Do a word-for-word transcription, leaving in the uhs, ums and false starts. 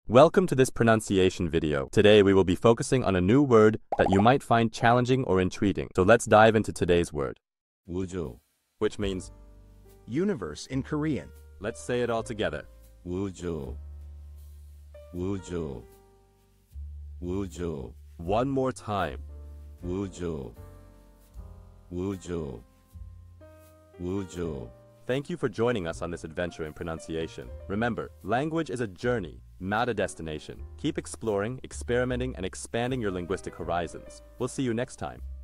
Welcome to this pronunciation video. Today we will be focusing on a new word that you might find challenging or intriguing. So let's dive into today's word. 우주, Which means, universe in Korean. let's say it all together. 우주, 우주, 우주, One more time. 우주, 우주, 우주. Thank you for joining us on this adventure in pronunciation. Remember, language is a journey, not a destination. Keep exploring, experimenting, and expanding your linguistic horizons. We'll see you next time.